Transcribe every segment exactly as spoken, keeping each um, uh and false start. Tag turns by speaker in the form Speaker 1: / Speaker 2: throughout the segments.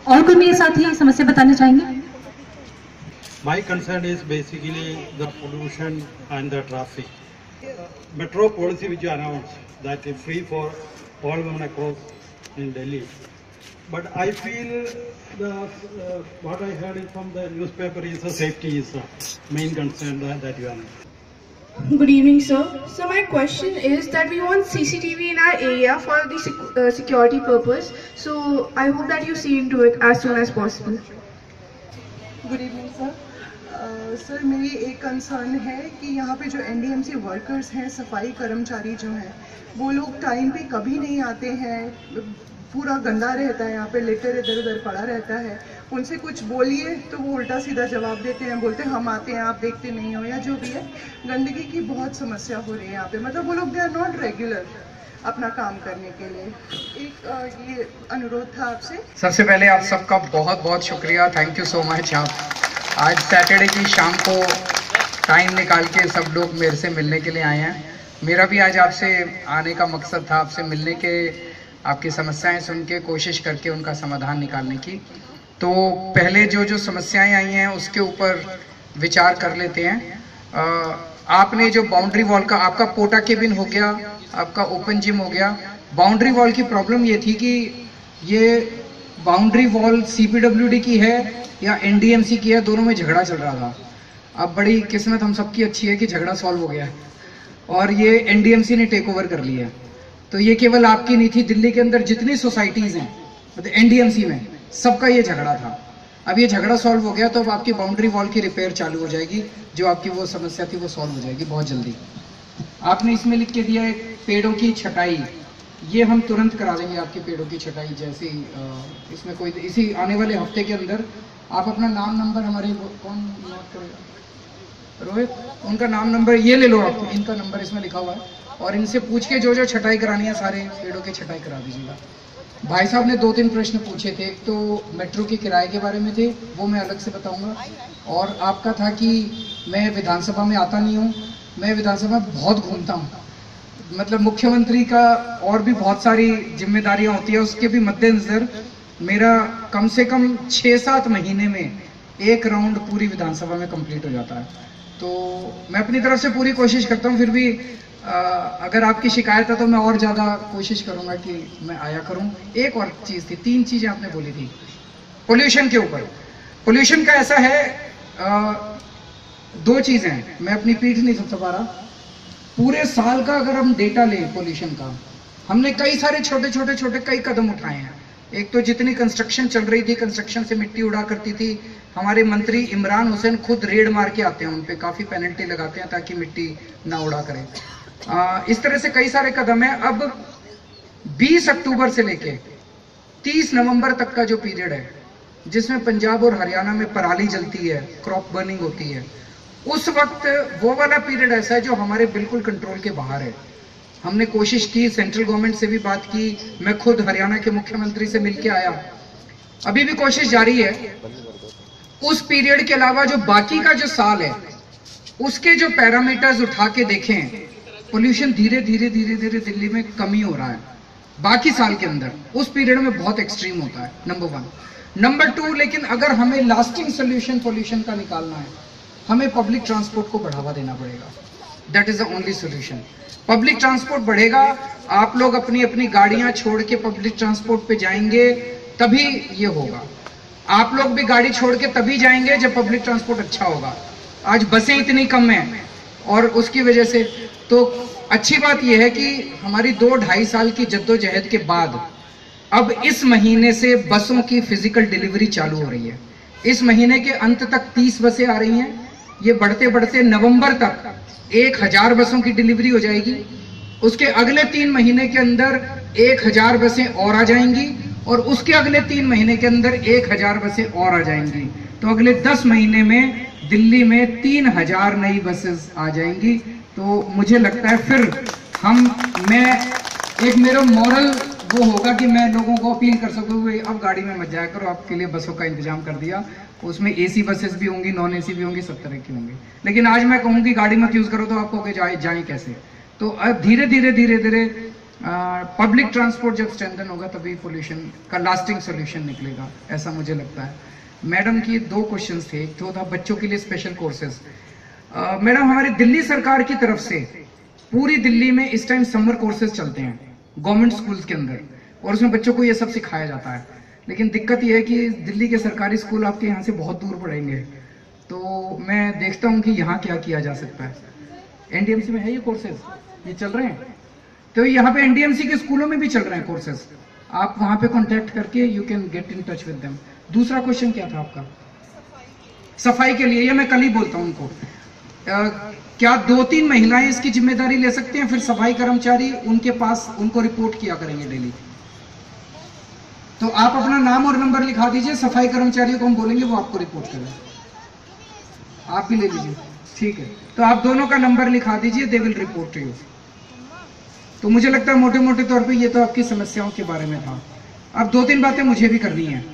Speaker 1: और कोई मेरे साथी समस्या बताना चाहेंगे?
Speaker 2: My concern is basically the pollution and the traffic. Metro policy which you announced that is free for all women across in Delhi. But I feel the uh, what I heard from the newspaper is the safety is the main concern that, that you announced.
Speaker 3: Good evening, sir. So my question is that we want C C T V in our area for the sec uh, security purpose. So I hope that you see into it as soon as possible.
Speaker 4: Good evening, sir. Sir uh, मेरी एक concern है कि यहाँ पे जो N D M C workers हैं, सफाई कर्मचारी जो हैं, वो लोग टाइम पे कभी नहीं आते हैं, पूरा गंदा रहता है, यहाँ पे लेटर इधर उधर पड़ा रहता है। उनसे कुछ बोलिए तो वो उल्टा सीधा जवाब देते हैं, बोलते हैं हम आते हैं आप देखते नहीं हो, या जो भी है। गंदगी की बहुत समस्या हो रही है यहाँ पे, मतलब वो लोग दे आर नॉट रेगुलर अपना काम करने के लिए। एक आ, ये अनुरोध था आपसे।
Speaker 5: सबसे पहले आप सबका बहुत बहुत शुक्रिया, थैंक यू सो मच। आप आज सैटरडे की शाम को टाइम निकाल के सब लोग मेरे से मिलने के लिए आए हैं। मेरा भी आज आपसे आने का मकसद था, आपसे मिलने के, आपकी समस्याएं सुन के कोशिश करके उनका समाधान निकालने की। तो पहले जो जो समस्याएं आई हैं उसके ऊपर विचार कर लेते हैं। आ, आपने जो बाउंड्री वॉल का, आपका पोटा केबिन हो गया, आपका ओपन जिम हो गया। बाउंड्री वॉल की प्रॉब्लम ये थी कि ये boundary wall C P W D की है या एन डी एम सी की है, दोनों में झगड़ा चल रहा था। अब बड़ी किस्मत हम सबकी अच्छी है कि झगड़ा सॉल्व हो गया है और ये एन डी एम सी ने टेक ओवर कर लिया है। तो ये केवल आपकी नहीं थी, दिल्ली के अंदर जितनी सोसाइटीज हैं मतलब एन डी एम सी में, सबका ये झगड़ा था। अब ये झगड़ा सॉल्व हो गया तो अब आपकी बाउंड्री वॉल की रिपेयर चालू हो जाएगी, जो आपकी वो समस्या थी वो सॉल्व हो जाएगी बहुत जल्दी। आपने इसमें लिख के दिया है पेड़ों की छटाई, ये हम तुरंत करा देंगे आपकी पेड़ों की छटाई। जैसे इसमें कोई इसी आने वाले हफ्ते के अंदर आप अपना नाम नंबर, हमारे कौन नोट करेगा, रोहित, उनका नाम नंबर ये ले लो आप, इनका नंबर इसमें लिखा हुआ है, और इनसे पूछ के जो जो छटाई करानी है सारे पेड़ों की छटाई करा दीजिएगा। भाई साहब ने दो तीन प्रश्न पूछे थे, एक तो मेट्रो के किराए के बारे में थे, वो मैं अलग से बताऊंगा, और आपका था कि मैं विधानसभा में आता नहीं हूँ। मैं विधानसभा में बहुत घूमता हूँ, मतलब मुख्यमंत्री का और भी बहुत सारी जिम्मेदारियां होती है, उसके भी मद्देनजर मेरा कम से कम छः सात महीने में एक राउंड पूरी विधानसभा में कंप्लीट हो जाता है। तो मैं अपनी तरफ से पूरी कोशिश करता हूँ, फिर भी आ, अगर आपकी शिकायत है तो मैं और ज़्यादा कोशिश करूँगा कि मैं आया करूँ। एक और चीज़ थी, तीन चीज़ें आपने बोली थी पोल्यूशन के ऊपर। पोल्यूशन का ऐसा है, आ, दो चीज़ें हैं, मैं अपनी पीठ नहीं समझ पा रहा। पूरे साल का अगर हम डेटा लें पोल्यूशन का, हमने कई सारे छोटे छोटे छोटे कई कदम उठाए हैं। एक तो जितनी कंस्ट्रक्शन चल रही थी, कंस्ट्रक्शन से मिट्टी उड़ा करती थी, हमारे मंत्री इमरान हुसैन खुद रेड मार के आते हैं, उन पे काफ़ी पेनल्टी लगाते हैं ताकि मिट्टी ना उड़ा करे। आ, इस तरह से कई सारे कदम हैं। अब बीस अक्टूबर से लेके तीस नवंबर तक का जो पीरियड है, जिसमें पंजाब और हरियाणा में पराली जलती है, क्रॉप बर्निंग होती है, उस वक्त वो वाला पीरियड ऐसा है जो हमारे बिल्कुल कंट्रोल के बाहर है। हमने कोशिश की, सेंट्रल गवर्नमेंट से भी बात की, मैं खुद हरियाणा के मुख्यमंत्री से मिलके आया, अभी भी कोशिश जारी है। उस पीरियड के अलावा जो बाकी का जो साल है, उसके जो पैरामीटर्स उठा के देखें, पोल्यूशन धीरे धीरे धीरे धीरे दिल्ली में कमी हो रहा है बाकी साल के अंदर, उस पीरियड में बहुत एक्सट्रीम होता है, नंबर वन। नंबर टू, लेकिन अगर हमें लास्टिंग सोल्यूशन पोल्यूशन का निकालना है, हमें पब्लिक ट्रांसपोर्ट को बढ़ावा देना पड़ेगा। That is the only solution. Public transport बढ़ेगा, आप लोग अपनी अपनी गाड़ियां छोड़ के पब्लिक ट्रांसपोर्ट पे जाएंगे, तभी ये होगा। आप लोग भी गाड़ी छोड़ के तभी जाएंगे जब पब्लिक ट्रांसपोर्ट अच्छा होगा। आज बसें इतनी कम हैं और उसकी वजह से, तो अच्छी बात यह है कि हमारी दो ढाई साल की जद्दोजहद के बाद अब इस महीने से बसों की फिजिकल डिलीवरी चालू हो रही है। इस महीने के अंत तक तीस बसें आ रही हैं, ये बढ़ते बढ़ते नवंबर तक एक हजार बसों की डिलीवरी हो जाएगी। उसके अगले तीन महीने के अंदर एक हजार बसें और आ जाएंगी, और उसके अगले तीन महीने के अंदर एक हजार बसें और आ जाएंगी। तो अगले दस महीने में दिल्ली में तीन हजार नई बसेस आ जाएंगी। तो मुझे लगता है फिर हम मैं एक मेरा मॉरल वो होगा कि मैं लोगों को अपील कर सकूँ कि अब गाड़ी में मत जाया करो, आपके लिए बसों का इंतजाम कर दिया। उसमें एसी बसेस भी होंगी, नॉन एसी भी होंगी, सब तरह की होंगी। लेकिन आज मैं कहूँ कि गाड़ी मत यूज़ करो तो आपको जाए जाए कैसे। तो अब धीरे धीरे धीरे धीरे पब्लिक ट्रांसपोर्ट जब स्ट्रेंथन होगा तभी पोल्यूशन का लास्टिंग सोल्यूशन निकलेगा, ऐसा मुझे लगता है। मैडम की दो क्वेश्चंस थे, एक तो था बच्चों के लिए स्पेशल कोर्सेज। मैडम हमारी दिल्ली सरकार की तरफ से पूरी दिल्ली में इस टाइम समर कोर्सेज चलते हैं गवर्नमेंट स्कूल्स के अंदर, और उसमें बच्चों को ये सब सिखाया जाता है। लेकिन दिक्कत ये है कि दिल्ली के सरकारी स्कूल आपके यहाँ से बहुत दूर पड़ेंगे, तो मैं देखता हूँ कि यहाँ क्या किया जा सकता है। एनडीएमसी में है ये कोर्सेज, ये चल रहे हैं, तो यहाँ पे एनडीएमसी के स्कूलों में भी चल रहे हैं कोर्सेज, आप वहाँ पे कॉन्टेक्ट करके you can get in touch with them. दूसरा क्वेश्चन क्या था आपका? सफाई के लिए, ये मैं कल ही बोलता हूँ उनको। आ, क्या दो तीन महिलाएं इसकी जिम्मेदारी ले सकते हैं, फिर सफाई कर्मचारी उनके पास उनको रिपोर्ट किया करेंगे डेली? तो आप अपना नाम और नंबर लिखा दीजिए, सफाई कर्मचारियों को हम बोलेंगे वो आपको रिपोर्ट करें। आप भी ले लीजिए, ठीक है। तो आप दोनों का नंबर लिखा दीजिए, they will report to you. तो मुझे लगता है मोटे मोटे तौर पे ये तो आपकी समस्याओं के बारे में था। अब दो तीन बातें मुझे भी करनी है।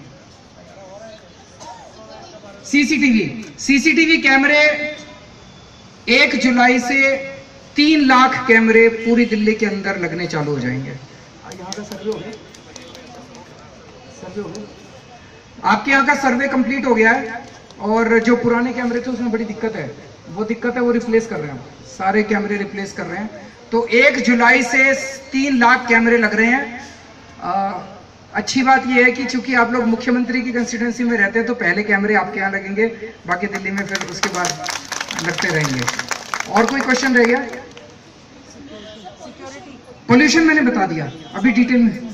Speaker 5: सीसीटीवी सीसीटीवी कैमरे एक जुलाई से तीन लाख कैमरे पूरी दिल्ली के अंदर लगने चालू हो जाएंगे। यहाँ का सर्वे हो गया, सर्वे हो गया, आपके यहाँ का सर्वे कंप्लीट हो गया है, और जो पुराने कैमरे थे उसमें बड़ी दिक्कत है, वो दिक्कत है वो रिप्लेस कर रहे हैं, सारे कैमरे रिप्लेस कर रहे हैं। तो एक जुलाई से तीन लाख कैमरे लग रहे हैं। आ, अच्छी बात यह है कि चूंकि आप लोग मुख्यमंत्री की कंस्टिट्यूंसी में रहते हैं तो पहले कैमरे आपके यहाँ लगेंगे, बाकी दिल्ली में फिर उसके बाद लगते रहेंगे। और कोई क्वेश्चन रह गया? पोल्यूशन मैंने बता दिया अभी डिटेल में,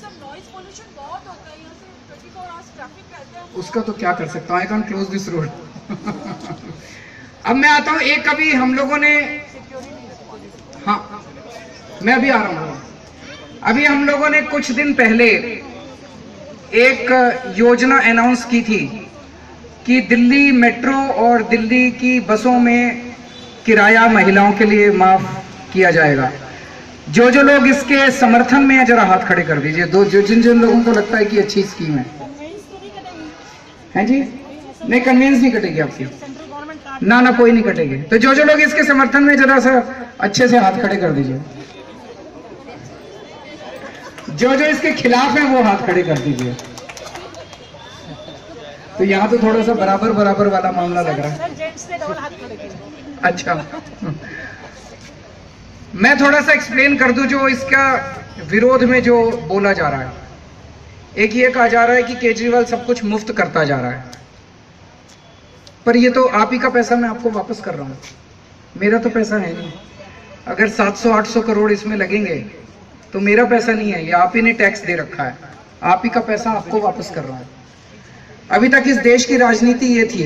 Speaker 5: उसका तो क्या कर सकता हूँ, I can close this road. अब मैं आता हूँ, एक कभी हम लोगों ने, हाँ मैं अभी आ रहा हूँ, अभी हम लोगों ने कुछ दिन पहले एक योजना अनाउंस की थी कि दिल्ली मेट्रो और दिल्ली की बसों में किराया महिलाओं के लिए माफ किया जाएगा। जो जो लोग इसके समर्थन में है जरा हाथ खड़े कर दीजिए, दो जो जिन जिन लोगों को लगता है कि अच्छी स्कीम है। हैं जी? नहीं, कन्वेंस नहीं कटेगी आपकी, ना ना कोई नहीं कटेगी। तो जो जो लोग इसके समर्थन में जरा सा अच्छे से हाथ खड़े कर दीजिए, जो जो इसके खिलाफ है वो हाथ खड़े कर दीजिए। तो यहाँ तो थोड़ा सा बराबर बराबर वाला मामला लग रहा है। अच्छा, मैं थोड़ा सा एक्सप्लेन कर दूं जो इसका विरोध में जो बोला जा रहा है। एक ये कहा जा रहा है कि केजरीवाल सब कुछ मुफ्त करता जा रहा है, पर ये तो आप ही का पैसा मैं आपको वापस कर रहा हूँ, मेरा तो पैसा है नहीं। अगर सात सौ आठ सौ करोड़ इसमें लगेंगे तो मेरा पैसा नहीं है, ये आप ही ने टैक्स दे रखा है, आप ही का पैसा आपको वापस कर रहा हूँ। अभी तक इस देश की राजनीति ये थी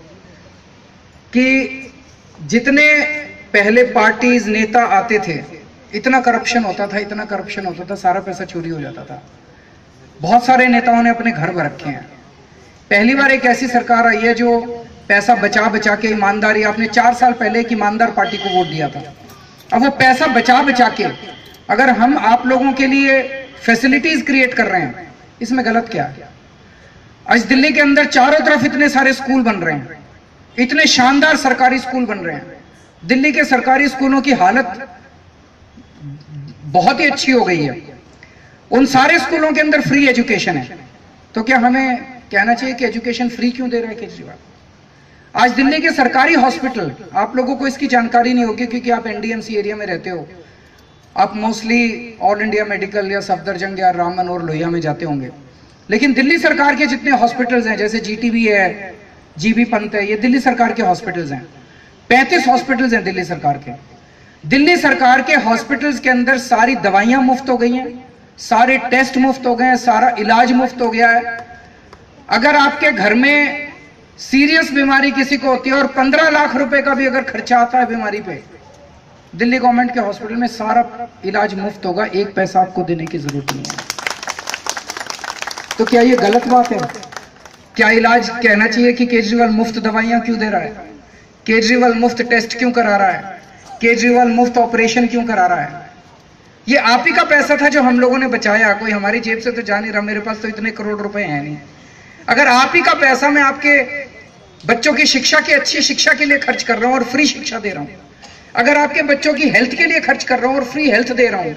Speaker 5: कि जितने पहले पार्टीज नेता आते थे इतना करप्शन होता था, इतना करप्शन होता था, सारा पैसा चोरी हो जाता था। बहुत सारे नेताओं ने अपने घर में रखे हैं। पहली बार एक ऐसी सरकार आई है जो पैसा बचा बचा के, ईमानदारी, आपने चार साल पहले एक ईमानदार पार्टी को वोट दिया था, अब वो पैसा बचा बचा के अगर हम आप लोगों के लिए फैसिलिटीज क्रिएट कर रहे हैं, इसमें गलत क्या है? आज दिल्ली के अंदर चारों तरफ इतने सारे स्कूल बन रहे हैं, इतने शानदार सरकारी स्कूल बन रहे हैं। दिल्ली के सरकारी स्कूलों की हालत बहुत ही अच्छी हो गई है। उन सारे स्कूलों के अंदर फ्री एजुकेशन है, तो क्या हमें कहना चाहिए कि एजुकेशन फ्री क्यों दे रहा है केजरीवाल? आज दिल्ली के सरकारी हॉस्पिटल, आप लोगों को इसकी जानकारी नहीं होगी क्योंकि आप एनडीएमसी एरिया में रहते हो, आप मोस्टली ऑल इंडिया मेडिकल या सफदरजंग या राम मनोहर लोहिया में जाते होंगे, लेकिन दिल्ली सरकार के जितने हॉस्पिटल्स हैं, जैसे जीटीबी है, जीबी पंत है, ये दिल्ली सरकार के हॉस्पिटल्स हैं। पैंतीस हॉस्पिटल्स हैं दिल्ली सरकार के। दिल्ली सरकार के हॉस्पिटल्स के अंदर सारी दवाइयां मुफ्त हो गई हैं, सारे टेस्ट मुफ्त हो गए हैं, सारा इलाज मुफ्त हो गया है। अगर आपके घर में सीरियस बीमारी किसी को होती है और पंद्रह लाख रुपए का भी अगर खर्चा आता है बीमारी पे, दिल्ली गवर्नमेंट के हॉस्पिटल में सारा इलाज मुफ्त होगा, एक पैसा आपको देने की जरूरत नहीं है। तो क्या ये गलत बात है? क्या इलाज कहना चाहिए कि केजरीवाल मुफ्त दवाइयां क्यों दे रहा है, केजरीवाल मुफ्त टेस्ट क्यों करा रहा है, केजरीवाल मुफ्त ऑपरेशन क्यों करा रहा है? ये आप ही का पैसा था जो हम लोगों ने बचाया, कोई हमारी जेब से तो जा नहीं रहा, मेरे पास तो इतने करोड़ रुपए हैं नहीं। अगर आप ही का पैसा मैं आपके बच्चों की शिक्षा की, अच्छी शिक्षा के लिए खर्च कर रहा हूं और फ्री शिक्षा दे रहा हूं, अगर आपके बच्चों की हेल्थ के लिए खर्च कर रहा हूं और फ्री हेल्थ दे रहा हूं,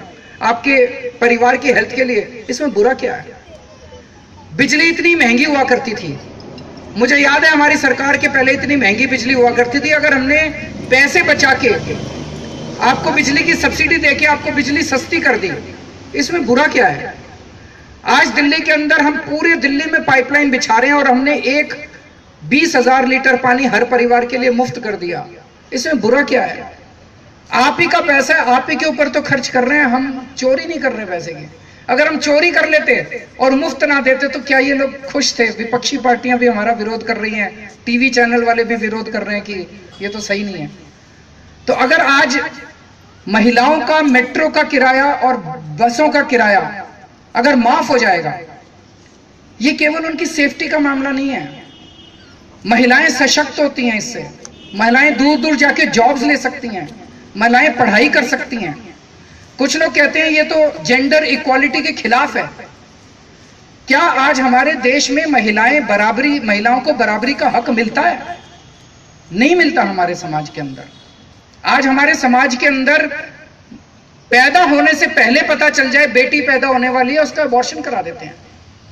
Speaker 5: आपके परिवार की हेल्थ के लिए, इसमें बुरा क्या है? बिजली इतनी महंगी हुआ करती थी, मुझे याद है हमारी सरकार के पहले इतनी महंगी बिजली हुआ करती थी। अगर हमने पैसे बचा के आपको बिजली की सब्सिडी देके आपको बिजली सस्ती कर दी, इसमें बुरा क्या है? आज दिल्ली के अंदर हम पूरे दिल्ली में पाइपलाइन बिछा रहे हैं और हमने एक बीस हजार लीटर पानी हर परिवार के लिए मुफ्त कर दिया, इसमें बुरा क्या है? आप ही का पैसा है, आप ही के ऊपर तो खर्च कर रहे हैं, हम चोरी नहीं कर रहे पैसे की। अगर हम चोरी कर लेते और मुफ्त ना देते तो क्या ये लोग खुश थे? विपक्षी पार्टियां भी हमारा विरोध कर रही हैं, टीवी चैनल वाले भी विरोध कर रहे हैं कि ये तो सही नहीं है। तो अगर आज महिलाओं का मेट्रो का किराया और बसों का किराया अगर माफ हो जाएगा, ये केवल उनकी सेफ्टी का मामला नहीं है, महिलाएं सशक्त होती हैं इससे, महिलाएं दूर दूर जाके जॉब्स ले सकती हैं, महिलाएं पढ़ाई कर सकती हैं। कुछ लोग कहते हैं ये तो जेंडर इक्वालिटी के खिलाफ है। क्या आज हमारे देश में महिलाएं बराबरी महिलाओं को बराबरी का हक मिलता है? नहीं मिलता हमारे समाज के अंदर। आज हमारे समाज के अंदर पैदा होने से पहले पता चल जाए बेटी पैदा होने वाली है, उसका अबॉर्शन करा देते हैं।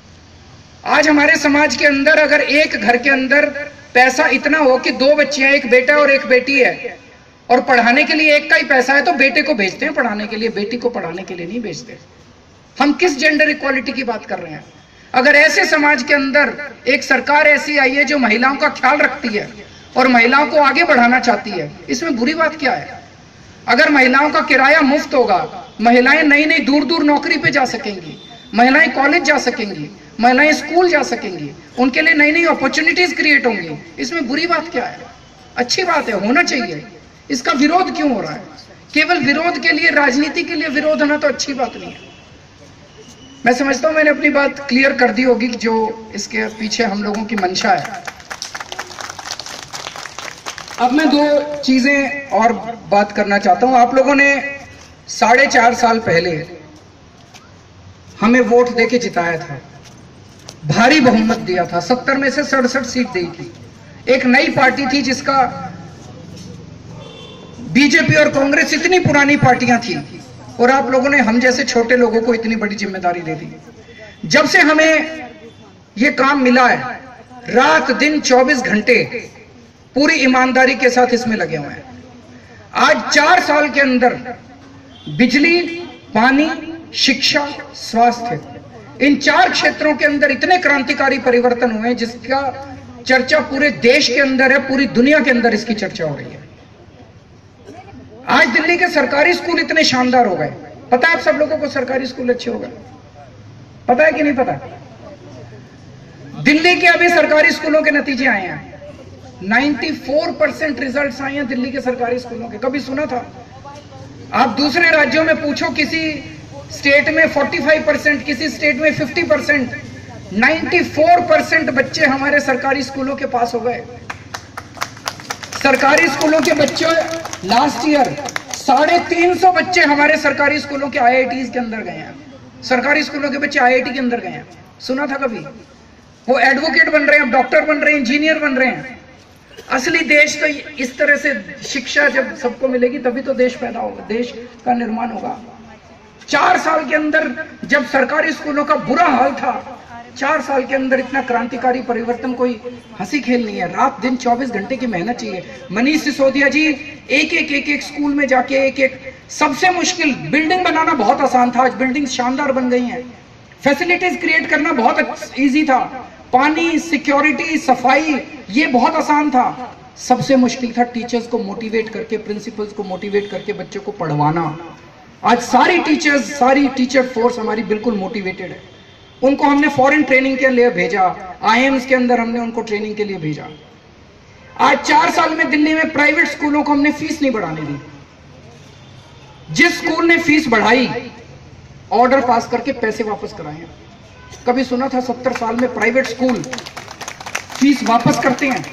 Speaker 5: आज हमारे समाज के अंदर अगर एक घर के अंदर पैसा इतना हो कि दो बच्चियां, एक बेटा और एक बेटी है, और पढ़ाने के लिए एक का ही पैसा है, तो बेटे को भेजते हैं पढ़ाने के लिए, बेटी को पढ़ाने के लिए नहीं भेजते। हम किस जेंडर इक्वालिटी की बात कर रहे हैं? अगर ऐसे समाज के अंदर एक सरकार ऐसी आई है जो महिलाओं का ख्याल रखती है और महिलाओं को आगे बढ़ाना चाहती है, इसमें बुरी बात क्या है? अगर महिलाओं का किराया मुफ्त होगा, महिलाएं नई नई दूर दूर नौकरी पे जा सकेंगी, महिलाएं कॉलेज जा सकेंगी, महिलाएं स्कूल जा सकेंगी, उनके लिए नई नई अपॉर्चुनिटीज क्रिएट होंगी, इसमें बुरी बात क्या है? अच्छी बात है, होना चाहिए। इसका विरोध क्यों हो रहा है? केवल विरोध के लिए, राजनीति के लिए विरोध होना तो अच्छी बात नहीं है। मैं समझता हूं मैंने अपनी बात क्लियर कर दी होगी कि जो इसके पीछे हम लोगों की मंशा है। अब मैं दो चीजें और बात करना चाहता हूं। आप लोगों ने साढ़े चार साल पहले हमें वोट देके जिताया था, भारी बहुमत दिया था, सत्तर में से सड़सठ सीट दी थी। एक नई पार्टी थी जिसका बीजेपी और कांग्रेस इतनी पुरानी पार्टियां थी, और आप लोगों ने हम जैसे छोटे लोगों को इतनी बड़ी जिम्मेदारी दे दी। जब से हमें ये काम मिला है, रात दिन चौबीस घंटे पूरी ईमानदारी के साथ इसमें लगे हुए हैं। आज चार साल के अंदर बिजली, पानी, शिक्षा, स्वास्थ्य, इन चार क्षेत्रों के अंदर इतने क्रांतिकारी परिवर्तन हुए हैं जिसका चर्चा पूरे देश के अंदर है, पूरी दुनिया के अंदर इसकी चर्चा हो रही है। आज दिल्ली के सरकारी स्कूल इतने शानदार हो गए। पता है आप सब लोगों को सरकारी स्कूल अच्छे हो गए? पता है कि नहीं पता? दिल्ली के अभी सरकारी स्कूलों के नतीजे आए हैं, चौरानवे परसेंट रिजल्ट्स आए हैं दिल्ली के सरकारी स्कूलों के। कभी सुना था? आप दूसरे राज्यों में पूछो, किसी स्टेट में पैंतालीस परसेंट, किसी स्टेट में पचास परसेंट, चौरानवे परसेंट बच्चे हमारे सरकारी स्कूलों के पास हो गए। सरकारी स्कूलों के बच्चे लास्ट ईयर साढ़े तीन सौ बच्चे हमारे सरकारी स्कूलों के आई आई टी के अंदर गए हैं। सरकारी स्कूलों के बच्चे आई आई टी के अंदर गए हैं, सुना था कभी? वो एडवोकेट बन रहे हैं, डॉक्टर बन रहे हैं, इंजीनियर बन रहे हैं। असली देश तो इस तरह से शिक्षा जब सबको मिलेगी तभी तो देश पैदा होगा, देश का निर्माण होगा। चार साल के अंदर जब सरकारी स्कूलों का बुरा हाल था, चार साल के अंदर इतना क्रांतिकारी परिवर्तन कोई हंसी खेल नहीं है। रात दिन चौबीस घंटे की मेहनत चाहिए। मनीष सिसोदिया जी एक एक एक एक स्कूल में जाके एक एक, सबसे मुश्किल बिल्डिंग बनाना बहुत आसान था, आज बिल्डिंग शानदार बन गई हैं। फैसिलिटीज क्रिएट करना बहुत इजी था, पानी, सिक्योरिटी, सफाई, ये बहुत आसान था। सबसे मुश्किल था टीचर्स को मोटिवेट करके, प्रिंसिपल्स को मोटिवेट करके बच्चों को पढ़वाना। आज सारी टीचर्स, सारी टीचर फोर्स हमारी बिल्कुल मोटिवेटेड है। उनको हमने फॉरेन ट्रेनिंग के लिए भेजा, आई आई एम्स के अंदर हमने उनको ट्रेनिंग के लिए भेजा। आज चार साल में दिल्ली में प्राइवेट स्कूलों को हमने फीस नहीं बढ़ाने दी। जिस स्कूल ने फीस बढ़ाई, ऑर्डर पास करके पैसे वापस कराए। कभी सुना था सत्तर साल में प्राइवेट स्कूल फीस वापस करते हैं?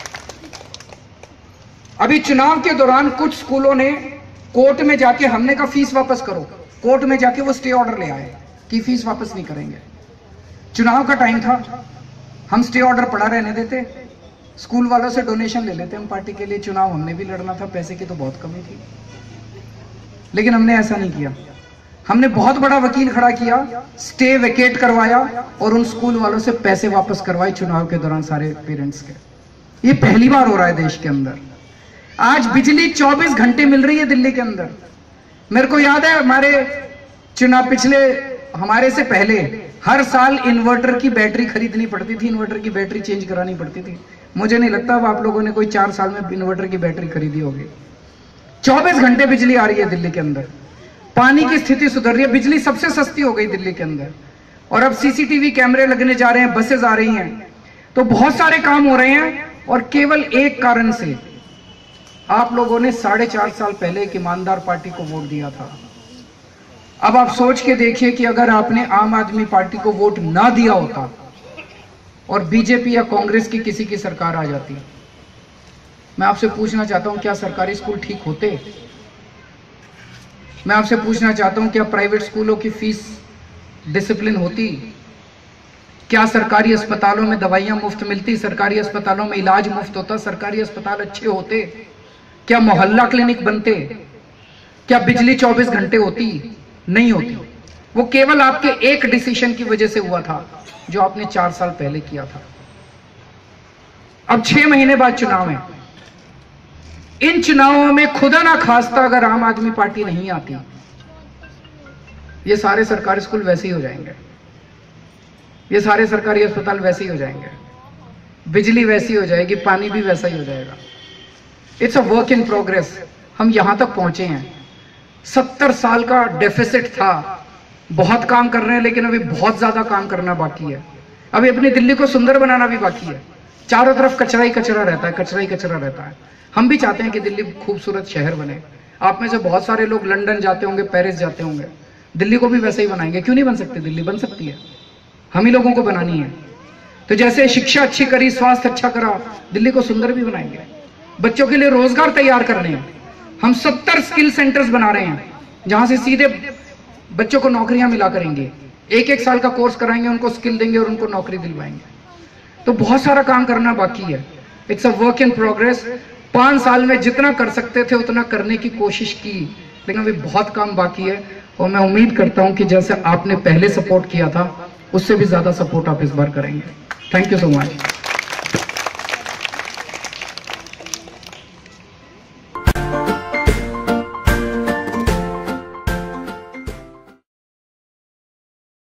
Speaker 5: अभी चुनाव के दौरान कुछ स्कूलों ने कोर्ट में जाके, हमने कहा फीस वापस करो, कोर्ट में जाके वो स्टे ऑर्डर ले आए कि फीस वापस नहीं करेंगे। चुनाव का टाइम था, हम स्टे ऑर्डर पड़ा रहने देते, स्कूल वालों से डोनेशन ले लेते हम पार्टी के लिए। चुनाव हमने भी लड़ना था, पैसे की तो बहुत कमी थी, लेकिन हमने ऐसा नहीं किया। हमने बहुत बड़ा वकील खड़ा किया, स्टे वेकेट करवाया और उन स्कूल वालों से पैसे वापस करवाए चुनाव के दौरान सारे पेरेंट्स के। ये पहली बार हो रहा है देश के अंदर। आज बिजली चौबीस घंटे मिल रही है दिल्ली के अंदर। मेरे को याद है हमारे चुनाव पिछले हमारे से पहले हर साल इन्वर्टर की बैटरी खरीदनी पड़ती थी, इन्वर्टर की बैटरी चेंज करानी पड़ती थी। मुझे नहीं लगता अब आप लोगों ने कोई चार साल में इन्वर्टर की बैटरी खरीदी होगी। चौबीस घंटे बिजली आ रही है दिल्ली के अंदर। पानी की स्थिति सुधर रही है, बिजली सबसे सस्ती हो गई दिल्ली के अंदर। और अब सीसीटीवी कैमरे लगने जा रहे हैं, बसेस आ रही हैं, तो बहुत सारे काम हो रहे हैं। और केवल एक कारण से आप लोगों ने साढ़े चार साल पहले एक ईमानदार पार्टी को वोट दिया था। अब आप सोच के देखिए कि अगर आपने आम आदमी पार्टी को वोट ना दिया होता और बीजेपी या कांग्रेस की किसी की सरकार आ जाती, मैं आपसे पूछना चाहता हूं क्या सरकारी स्कूल ठीक होते? मैं आपसे पूछना चाहता हूं क्या प्राइवेट स्कूलों की फीस डिसिप्लिन होती? क्या सरकारी अस्पतालों में दवाइयां मुफ्त मिलती? सरकारी अस्पतालों में इलाज मुफ्त होता? सरकारी अस्पताल अच्छे होते? क्या मोहल्ला क्लिनिक बनते? क्या बिजली चौबीस घंटे होती? नहीं होती। वो केवल आपके एक डिसीजन की वजह से हुआ था जो आपने चार साल पहले किया था। अब छह महीने बाद चुनाव है। इन चुनावों में खुदा ना खास्ता अगर आम आदमी पार्टी नहीं आती, ये सारे सरकारी स्कूल वैसे ही हो जाएंगे, ये सारे सरकारी अस्पताल वैसे ही हो जाएंगे, बिजली वैसी हो जाएगी, पानी भी वैसा ही हो जाएगा। It's a work in progress. हम यहां तक पहुंचे हैं। सत्तर साल का डेफिसिट था। बहुत काम कर रहे हैं लेकिन अभी बहुत ज्यादा काम करना बाकी है। अभी अपनी दिल्ली को सुंदर बनाना भी बाकी है। चारों तरफ कचरा ही कचरा रहता है, कचरा ही कचरा रहता है। हम भी चाहते हैं कि दिल्ली खूबसूरत शहर बने। आप में से बहुत सारे लोग लंदन जाते होंगे, पेरिस जाते होंगे। दिल्ली को भी वैसे ही बनाएंगे। क्यों नहीं बन सकती? दिल्ली बन सकती है। हम ही लोगों को बनानी है। तो जैसे शिक्षा अच्छी करी, स्वास्थ्य अच्छा करा, दिल्ली को सुंदर भी बनाएंगे। बच्चों के लिए रोजगार तैयार करने हैं। हम सत्तर स्किल सेंटर्स बना रहे हैं जहां से सीधे बच्चों को नौकरियां मिला करेंगे। एक एक साल का कोर्स कराएंगे, उनको स्किल देंगे और उनको नौकरी दिलवाएंगे। तो बहुत सारा काम करना बाकी है। It's a work in progress. पांच साल में जितना कर सकते थे उतना करने की कोशिश की, लेकिन अभी बहुत काम बाकी है। और मैं उम्मीद करता हूं कि जैसे आपने पहले सपोर्ट किया था उससे भी ज्यादा सपोर्ट आप इस बार करेंगे। Thank you so much.